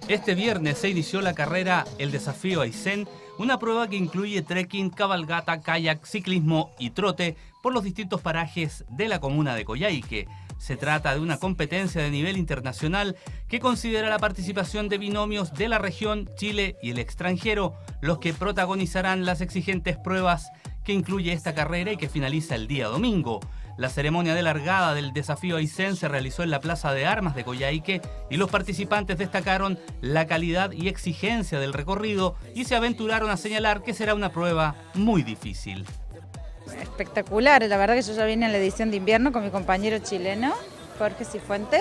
Este viernes se inició la carrera El Desafío Aysén, una prueba que incluye trekking, cabalgata, kayak, ciclismo y trote por los distintos parajes de la comuna de Coyhaique. Se trata de una competencia de nivel internacional que considera la participación de binomios de la región, Chile y el extranjero, los que protagonizarán las exigentes pruebas que incluye esta carrera y que finaliza el día domingo. La ceremonia de largada del Desafío Aysén se realizó en la Plaza de Armas de Coyhaique y los participantes destacaron la calidad y exigencia del recorrido y se aventuraron a señalar que será una prueba muy difícil. Espectacular, la verdad que yo ya vine a la edición de invierno con mi compañero chileno, Jorge Cifuentes,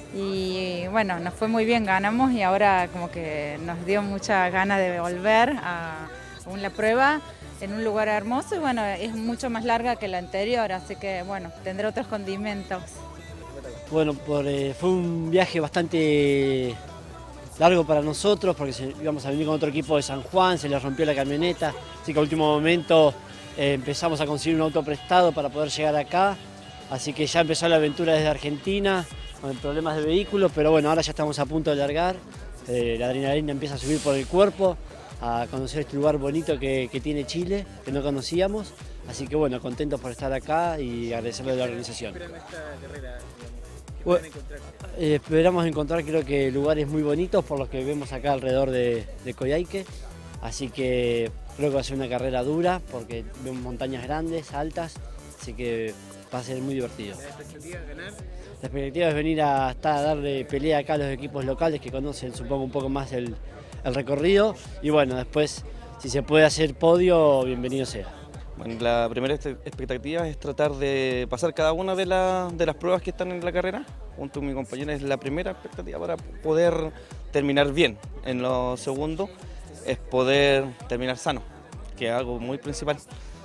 y bueno, nos fue muy bien, ganamos y ahora como que nos dio mucha ganas de volver a la prueba en un lugar hermoso y bueno, es mucho más larga que la anterior, así que bueno, tendrá otros condimentos. Bueno, fue un viaje bastante largo para nosotros porque íbamos a venir con otro equipo de San Juan, se les rompió la camioneta, así que a último momento empezamos a conseguir un auto prestado para poder llegar acá, así que ya empezó la aventura desde Argentina, con problemas de vehículo, pero bueno, ahora ya estamos a punto de largar, la adrenalina empieza a subir por el cuerpo, a conocer este lugar bonito que tiene Chile, que no conocíamos, así que bueno, contentos por estar acá y agradecerle a la organización. ¿Qué esperan esta carrera? Bueno, esperamos encontrar creo que lugares muy bonitos por los que vemos acá alrededor de Coyhaique, así que creo que va a ser una carrera dura porque vemos montañas grandes, altas, así que va a ser muy divertido. ¿La expectativa es ganar? La expectativa es venir a darle pelea acá a los equipos locales que conocen supongo un poco más el recorrido y bueno, después si se puede hacer podio, bienvenido sea. Bueno, la primera expectativa es tratar de pasar cada una de las pruebas que están en la carrera. Junto con mi compañera es la primera expectativa para poder terminar bien. En lo segundo es poder terminar sano, que es algo muy principal.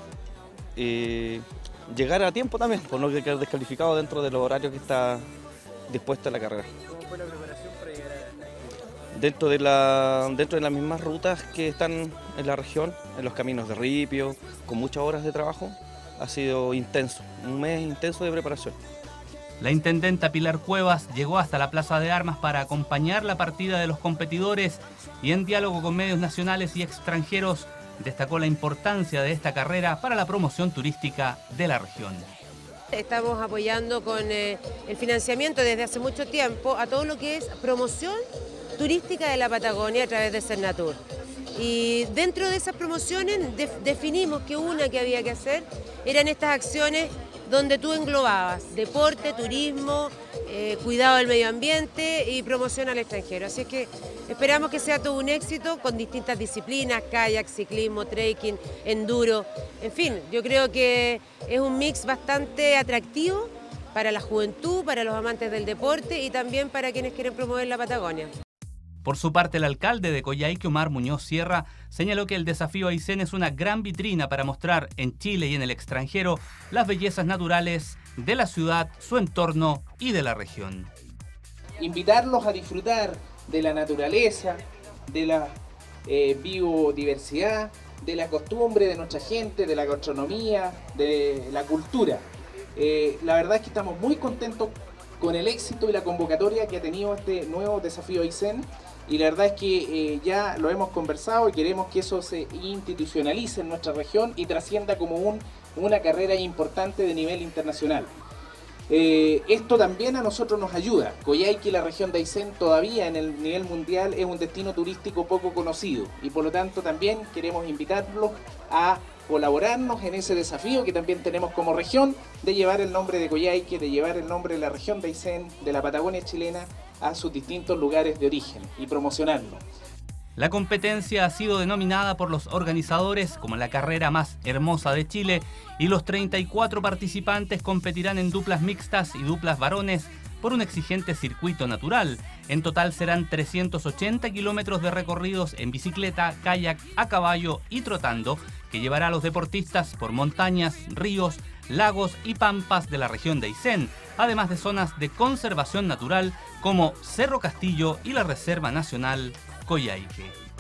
Y llegar a tiempo también, por no quedar descalificado dentro de los horarios que está dispuesta la carrera. ¿Cómo fue la preparación para llegar a...? Dentro de las mismas rutas que están en la región, en los caminos de ripio, con muchas horas de trabajo, ha sido intenso, un mes intenso de preparación. La intendenta Pilar Cuevas llegó hasta la Plaza de Armas para acompañar la partida de los competidores y en diálogo con medios nacionales y extranjeros destacó la importancia de esta carrera para la promoción turística de la región. Estamos apoyando con el financiamiento desde hace mucho tiempo a todo lo que es promoción turística de la Patagonia a través de Cernatur. Y dentro de esas promociones definimos que una que había que hacer eran estas acciones donde tú englobabas deporte, turismo, cuidado del medio ambiente y promoción al extranjero. Así que esperamos que sea todo un éxito con distintas disciplinas, kayak, ciclismo, trekking, enduro. En fin, yo creo que es un mix bastante atractivo para la juventud, para los amantes del deporte y también para quienes quieren promover la Patagonia. Por su parte, el alcalde de Coyhaique, Omar Muñoz Sierra, señaló que el Desafío Aysén es una gran vitrina para mostrar en Chile y en el extranjero las bellezas naturales de la ciudad, su entorno y de la región. Invitarlos a disfrutar de la naturaleza, de la biodiversidad, de la costumbre de nuestra gente, de la gastronomía, de la cultura. La verdad es que estamos muy contentos con el éxito y la convocatoria que ha tenido este nuevo Desafío Aysén. Y la verdad es que ya lo hemos conversado y queremos que eso se institucionalice en nuestra región y trascienda como una carrera importante de nivel internacional. Esto también a nosotros nos ayuda. Coyhaique y la región de Aysén todavía en el nivel mundial es un destino turístico poco conocido y por lo tanto también queremos invitarlos a colaborarnos en ese desafío que también tenemos como región de llevar el nombre de Coyhaique, de llevar el nombre de la región de Aysén, de la Patagonia chilena a sus distintos lugares de origen y promocionarlo. La competencia ha sido denominada por los organizadores como la carrera más hermosa de Chile y los 34 participantes competirán en duplas mixtas y duplas varones por un exigente circuito natural. En total serán 380 kilómetros de recorridos en bicicleta, kayak, a caballo y trotando, que llevará a los deportistas por montañas, ríos, lagos y pampas de la región de Aysén, además de zonas de conservación natural como Cerro Castillo y la Reserva Nacional Coyhaique.